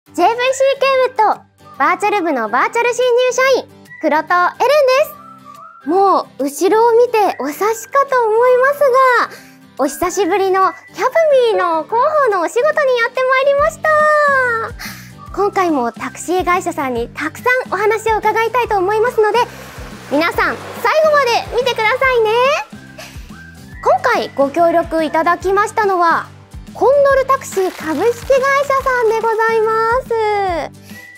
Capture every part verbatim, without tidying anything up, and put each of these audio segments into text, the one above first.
ジェーブイシー ケイウッドバーチャル部のバーチャル新入社員、黒戸エレンです。もう後ろを見てお察しかと思いますが、お久しぶりのキャブミーの広報のお仕事にやってまいりました。今回もタクシー会社さんにたくさんお話を伺いたいと思いますので、皆さん最後まで見てくださいね。今回ご協力いただきましたのはコンドルタクシー株式会社さんでございます。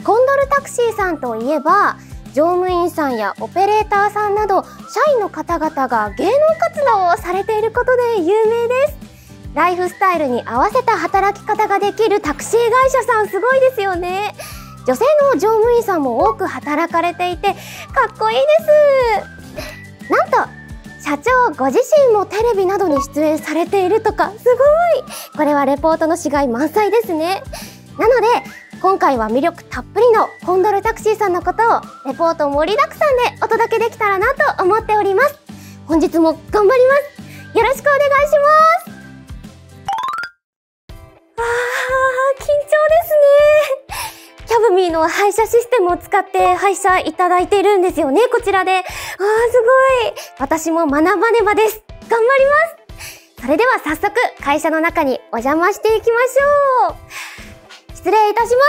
コンドルタクシーさんといえば、乗務員さんやオペレーターさんなど社員の方々が芸能活動をされていることで有名です。ライフスタイルに合わせた働き方ができるタクシー会社さん、すごいですよね。女性の乗務員さんも多く働かれていてかっこいいです。なんと社長ご自身もテレビなどに出演されているとか、すごい。これはレポートのしがい満載ですね。なので今回は魅力たっぷりのコンドルタクシーさんのことをレポート盛りだくさんでお届けできたらなと思っております。本日も頑張ります。よろしくお願いします。あー、緊張ですね。キャブミーの配車システムを使って配車いただいているんですよね、こちらで。あー、すごい。私も学ばねばです。頑張ります。それでは早速会社の中にお邪魔していきましょう。失礼いたします。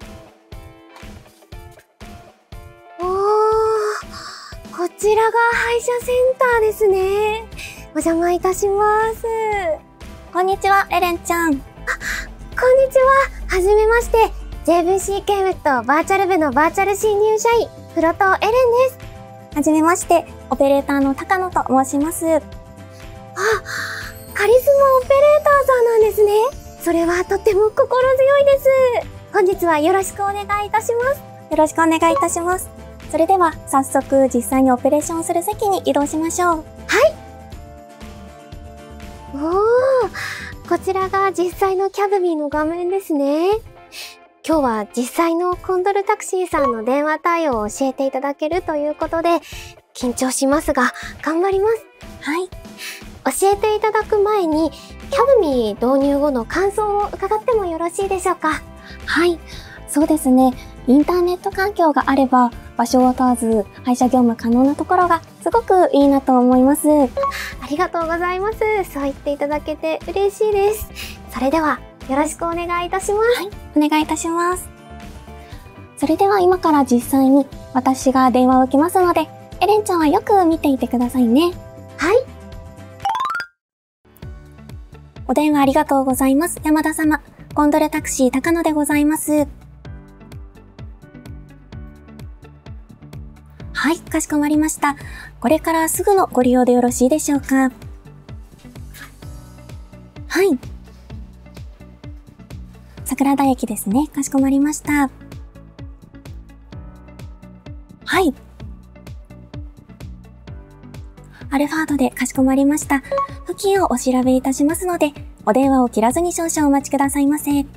おー、こちらが配車センターですね。お邪魔いたします。 こんにちは、エレンちゃん。あ、 こんにちは。はじめまして。ジェーブイシー ケイウッドバーチャル部のバーチャル新入社員、黒戸エレンです。 はじめまして、オペレーターの高野と申します。あ、 カリスマオペレーターさんなんですね。それはとても心強いです。本日はよろしくお願いいたします。 よろしくお願いいたします。それでは早速実際にオペレーションする席に移動しましょう。 はい。おー、こちらが実際のキャブミーの画面ですね。今日は実際のコンドルタクシーさんの電話対応を教えていただけるということで緊張しますが頑張ります。 はい。 教えていただく前にキャブミー導入後の感想を伺ってもよろしいでしょうか。 はい、そうですね。インターネット環境があれば場所を問わず配車業務可能なところがすごくいいなと思います。 ありがとうございます。そう言っていただけて嬉しいです。それではよろしくお願いいたします。 はい、お願いいたします。それでは今から実際に私が電話を受けますので、エレンちゃんはよく見ていてくださいね。 はい。 お電話ありがとうございます。山田様、コンドルタクシー高野でございます。はい、かしこまりました。これからすぐのご利用でよろしいでしょうか。はい。桜田駅ですね。かしこまりました。はい。アルファードでかしこまりました。付近をお調べいたしますので、お電話を切らずに少々お待ちくださいませ。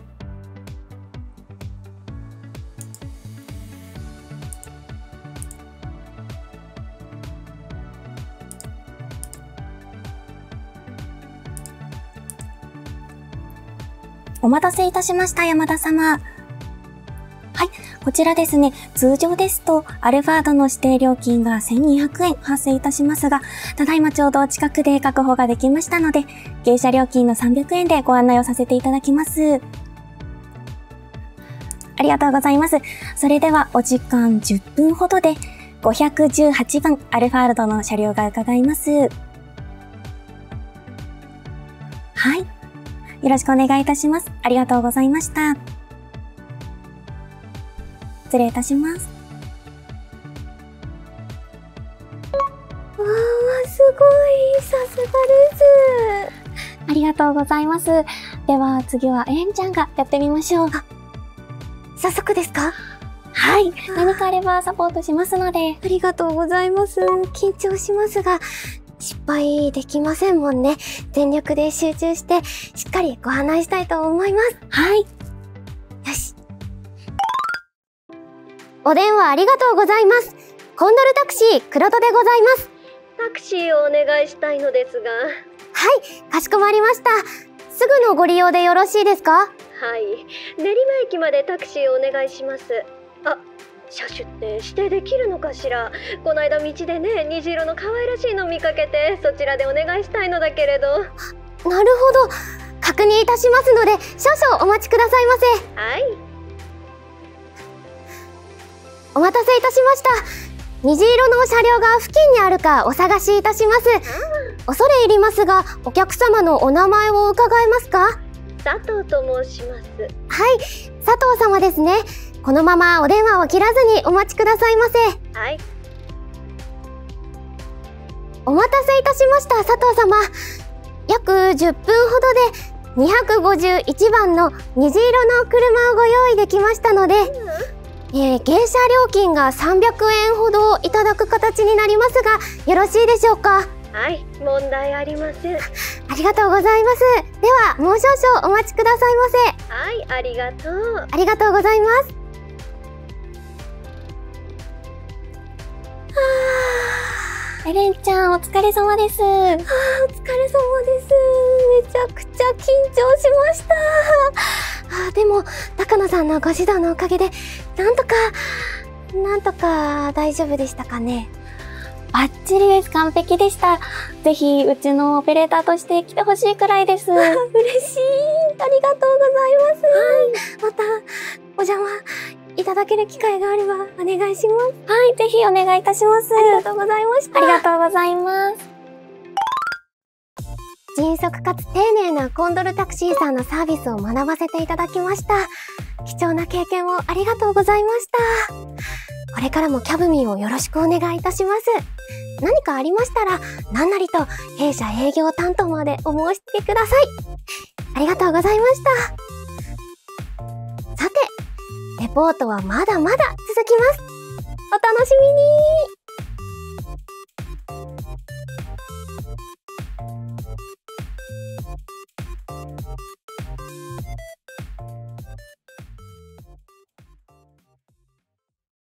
お待たせいたしました、山田様。はい、こちらですね、通常ですと、アルファードの指定料金がせんにひゃくえん発生いたしますが、ただいまちょうど近くで確保ができましたので、迎車料金のさんびゃくえんでご案内をさせていただきます。ありがとうございます。それではお時間じゅっぷんほどで、ごひゃくじゅうはちばんアルファードの車両が伺います。はい。よろしくお願いいたします。ありがとうございました。失礼いたします。 わー、すごい。さすがです。 ありがとうございます。では次はエレンちゃんがやってみましょう。あ、 早速ですか？ はい。何かあればサポートしますので。 ありがとうございます。緊張しますが、失敗できませんもんね。全力で集中してしっかりご案内したいと思います。 はい。 よし。お電話ありがとうございます。コンドルタクシー黒戸でございます。 タクシーをお願いしたいのですが。 はい、かしこまりました。すぐのご利用でよろしいですか？ ははい、練馬駅までタクシーをお願いします。あ、車種って指定できるのかしら。この間道でね、虹色の可愛らしいのを見かけて、そちらでお願いしたいのだけれど。 なるほど、確認いたしますので少々お待ちくださいませ。 はい、 お待たせいたしました。虹色の車両が付近にあるかお探しいたします。恐れ入りますが、お客様のお名前を伺えますか？ 佐藤と申します。 はい、佐藤様ですね。このままお電話を切らずにお待ちくださいませ。 はい、 お待たせいたしました佐藤様。約じゅっぷんほどでにひゃくごじゅういちばんの虹色の車をご用意できましたので、えー、迎車料金がさんびゃくえんほどいただく形になりますが、よろしいでしょうか？ はい、問題ありません。 ありがとうございます。ではもう少々お待ちくださいませ。 はい、ありがとう。 ありがとうございます。 エレンちゃん、お疲れ様です。 あー、お疲れ様です。めちゃくちゃ緊張しました。あー、でも高野さんのご指導のおかげでなんとかなんとか大丈夫でしたかね？ バッチリです。完璧でした。ぜひ、うちのオペレーターとして来てほしいくらいです。 嬉しい。ありがとうございます。またお邪魔いただける機会があればお願いします。 はい、ぜひお願いいたします。 ありがとうございました。 ありがとうございます。 迅速かつ丁寧なコンドルタクシーさんのサービスを学ばせていただきました。貴重な経験をありがとうございました。これからもキャブミンをよろしくお願いいたします。何かありましたら何なりと弊社営業担当までお申し付けください。ありがとうございました。さて、レポートはまだまだ続きます。お楽しみに。